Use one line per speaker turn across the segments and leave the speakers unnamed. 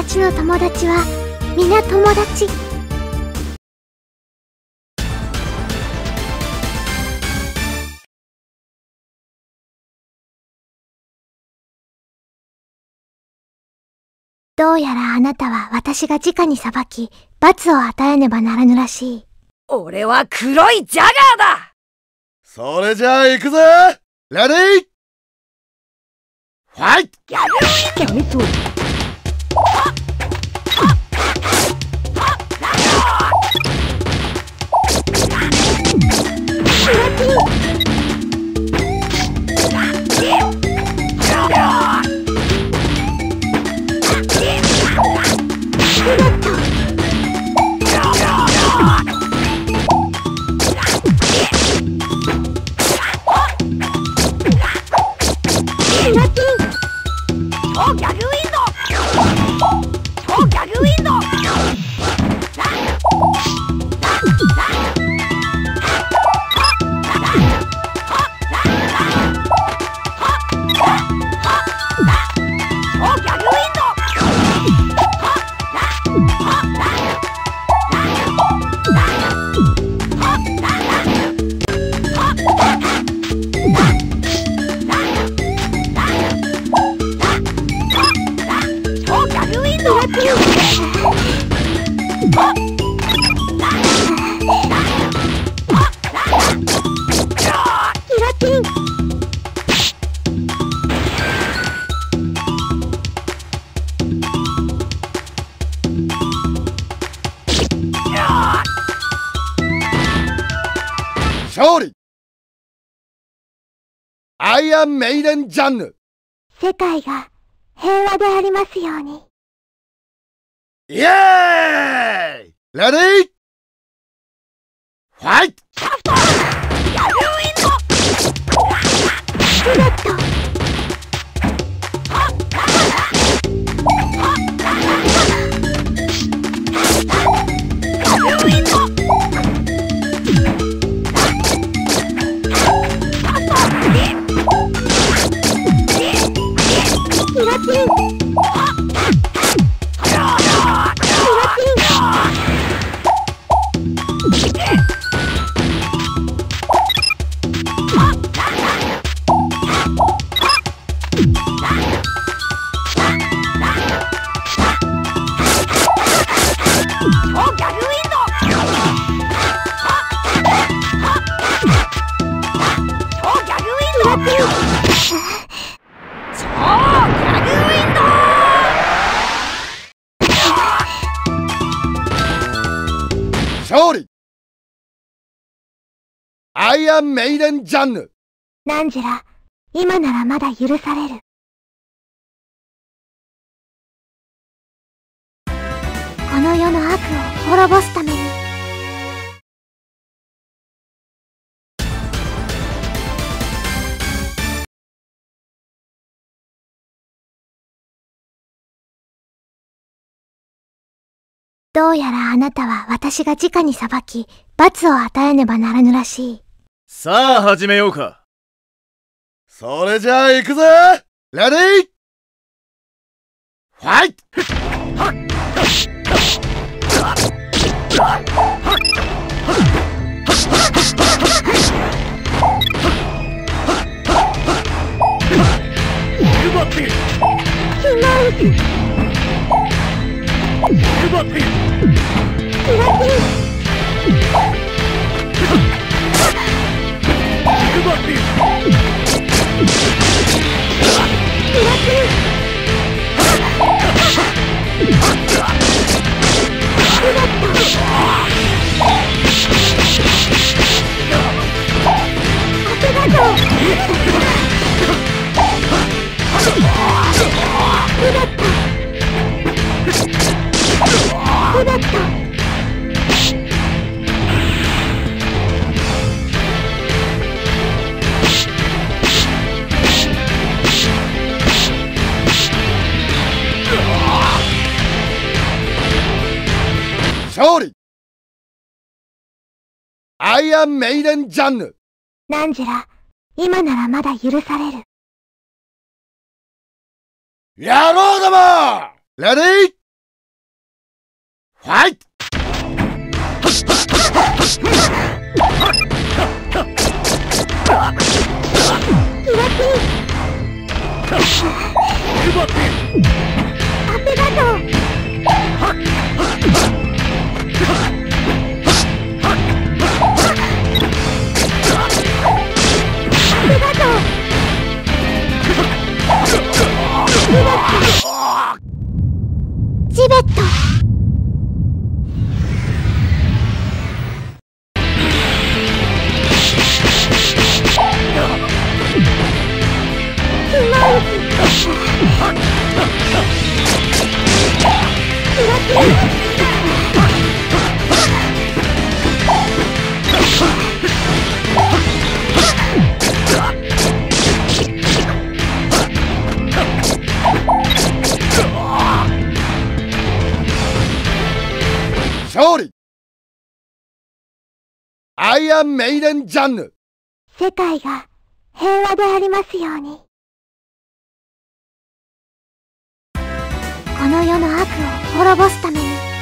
達の友達は皆友達。どうやらあなたは私が直に裁き、罰を与えねばならぬらしい。
俺は黒いジャガーだ。
それじゃあ行くぜ。レディーファイト。
やめと。
勝利。アイアンメイデンジャンヌ。
世界が平和でありますように。
イエーイ。レディーファイト。勝利。アイアンメイデンジャンヌ。
ナンジェラ、今ならまだ許される。この世の悪を滅ぼすために。どうやらあなたは私が直に裁き、罰を与えねばならぬらしい。
さあ始めようか。
それじゃあ行くぜ。レディーファイト。勝利。アイアンメイデンジャンヌ。
ナンジェラ、今ならまだ許される。
野郎ども！レディーファイト。
アペガトー。チベット。
勝利。アイアンメイデンジャンヌ。
世界が平和でありますように。この世の悪を滅ぼすために。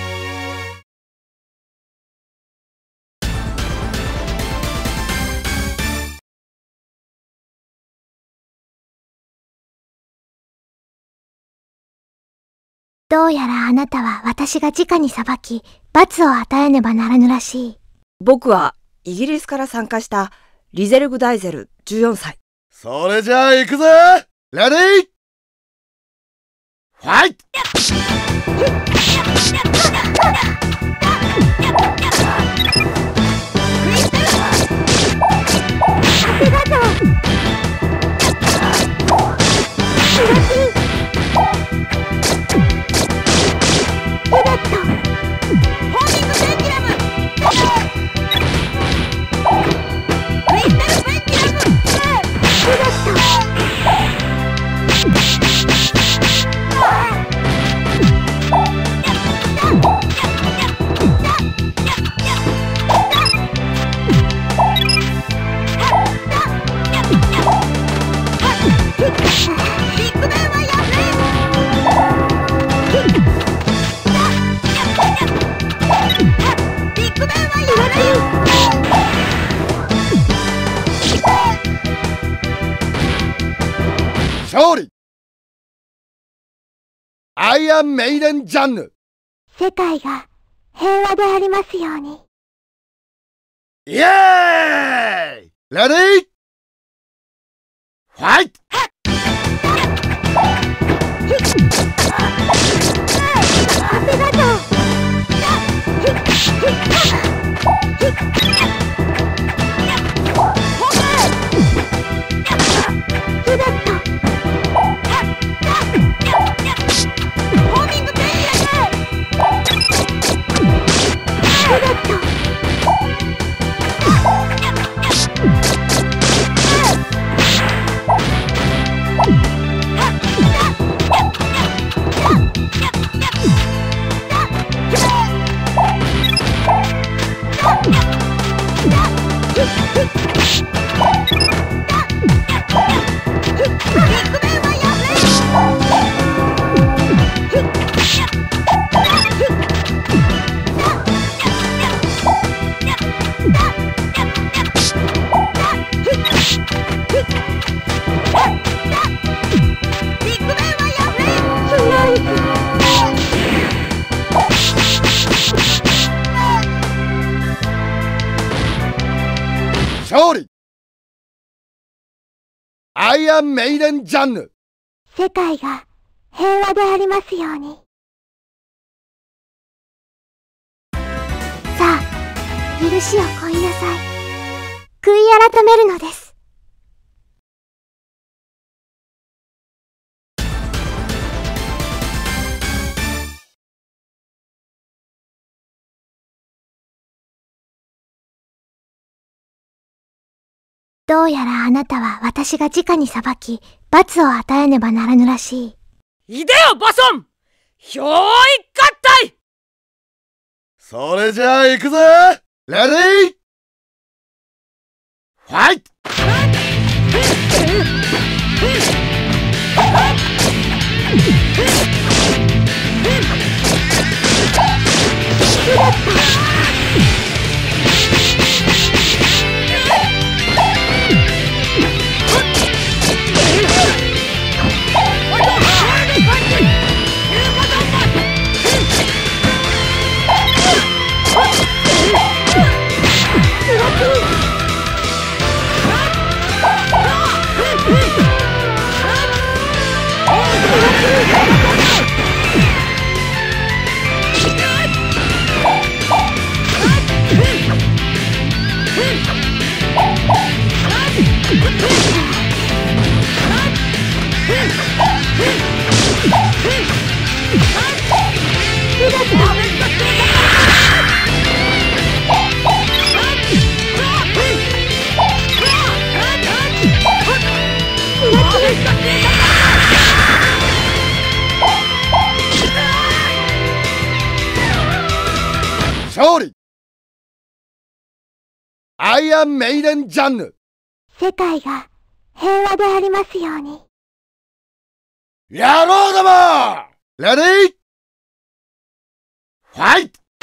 どうやらあなたは私が直に裁き、罰を与えねばならぬらしい。
僕はイギリスから参加したリゼルグ・ダイゼル14歳。
それじゃあ行くぜ。レディーファイト。
ありがとう。
勝利。アイアンメイデンジャンヌ。
世界が平和でありますように。
イエーイ。レディーファイト。
ありがとう。
勝利。アイアンメイデンジャンヌ。
世界が平和でありますように。さあ、許しを乞いなさい。悔い改めるのです。どうやらあなたは私が直に裁き、罰を与えねばならぬらしい。
いでよバソン、憑依合体。
それじゃあ行くぜ。レディーファイト。 勝利。アイアンメイデンジャンヌ。
世界が平和でありますように。
野郎ども、レディーファイト。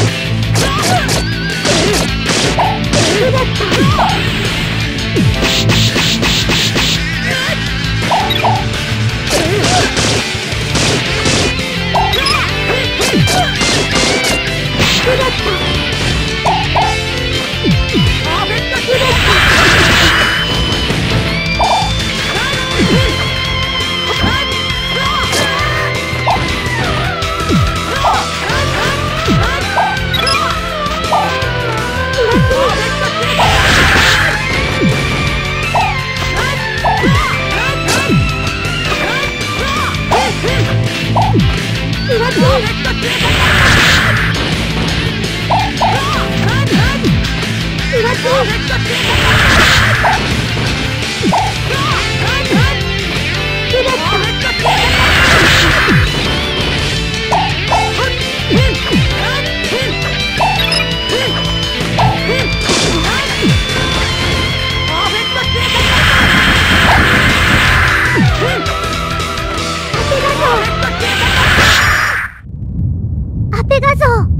アペガゾー。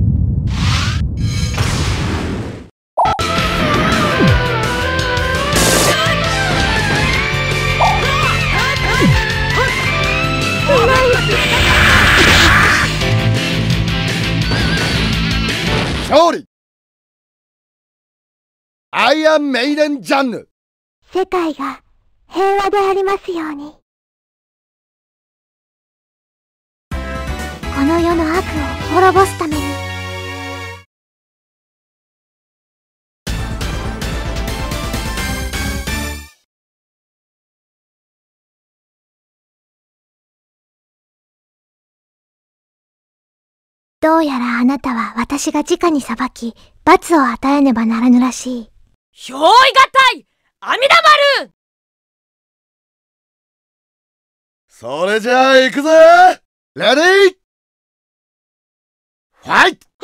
勝利。アイアンメイデンジャンヌ。
世界が平和でありますように。この世の悪を滅ぼすために。どうやらあなたは私が直に裁き、罰を与えねばならぬらしい。
憑依がたい阿弥陀丸。
それじゃあ行くぜ。レディーファイト。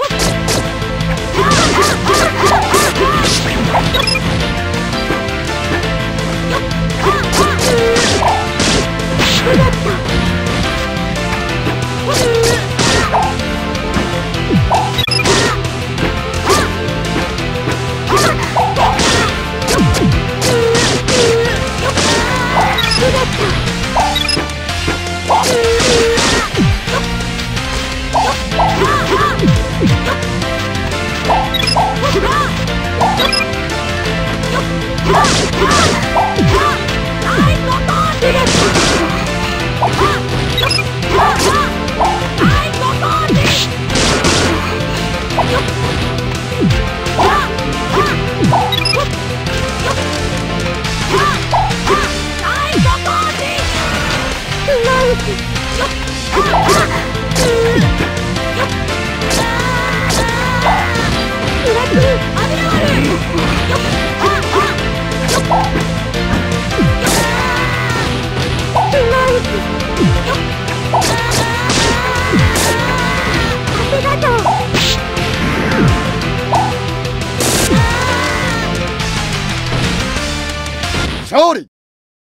勝利。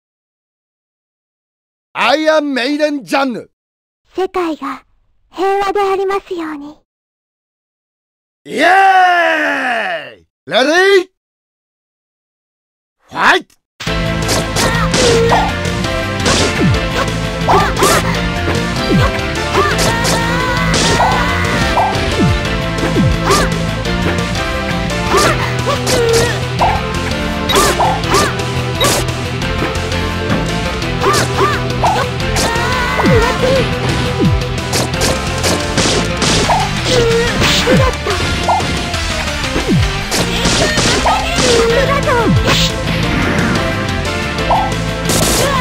アイアンメイデンジャンヌ。
世界が平和でありますように。
イエーイ。レディーファイト。
ア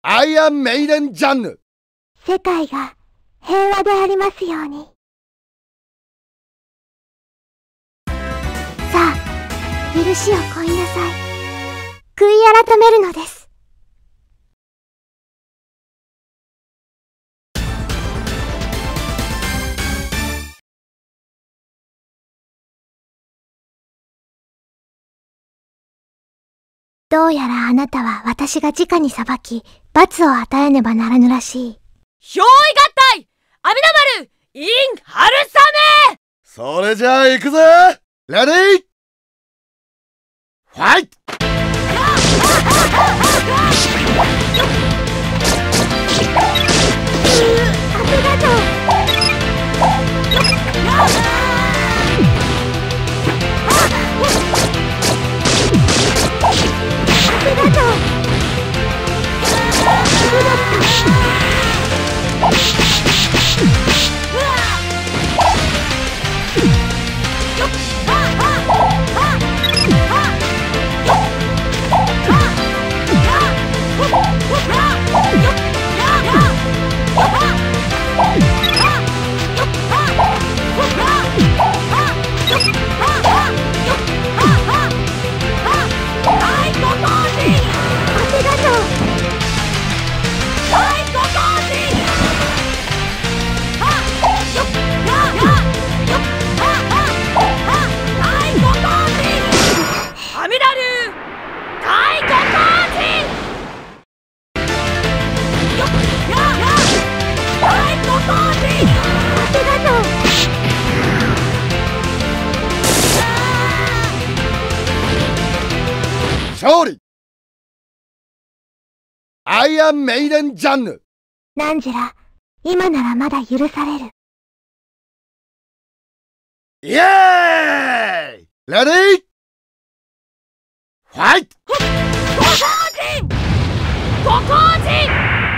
アイアンメイデンジャンヌ。
世界が平和でありますように。さあ、許しをこいなさい。悔い改めるのです。どうやらあなたは私が直に裁き、罰を与えねばならぬらしい。
憑依合体阿弥陀丸 in 春雨。
それじゃあ行くぜ。レディーファイト。
ありがとう。
勝利。アイアンメイデンジャンヌ。
ナンジュラ、今ならまだ許される。
イエーイ。レディーファイト。
ご公人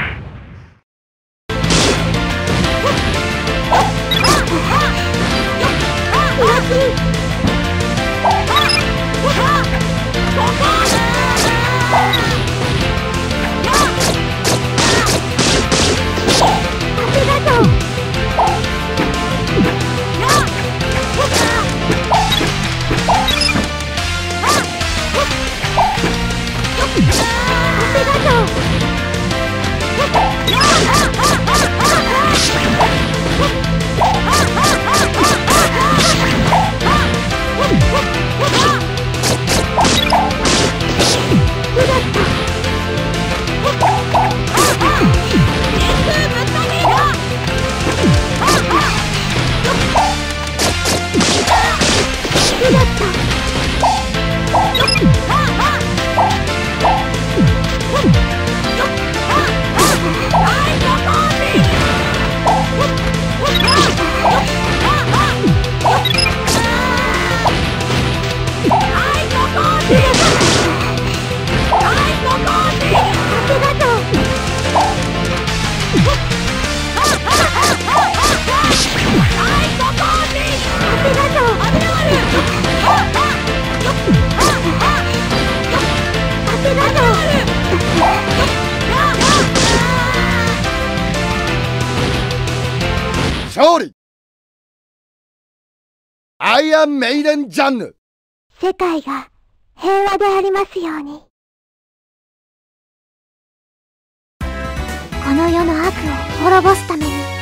勝利。アイアンメイデンジャンヌ。
世界が平和でありますように。この世の悪を滅ぼすために。